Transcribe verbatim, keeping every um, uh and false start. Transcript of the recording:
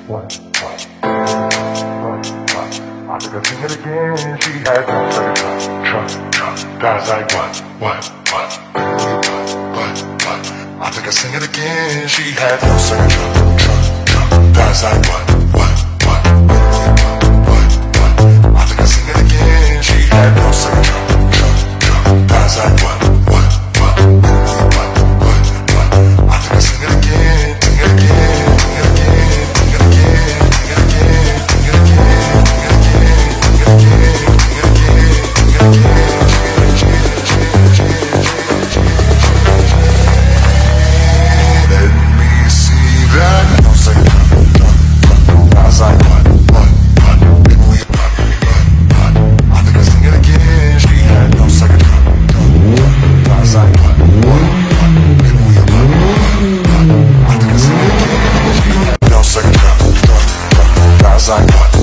what, what, what, what. I think I sing it again. She had no second trust, trust, trust. That's like what, what, what, what, what, what. I think I sing it again. She had no second trust, trust, trust. That's like what, what, what, what, what. I think I sing it again. She had no second trust, trust, trust. That's like what, what, what, what, what, what. I think I sing it again, sing it again, sing it again, sing it again, sing it again, sing it again, sing it again, sing it again, sing it again, sing it again. Let me see that no second trust. I was like what, what, what, if we what, what, what. I think I sing it again. She had no second trust. I was like what, what, what, if we what, what, what. I think I sing it again. She had no second trust. I was like what.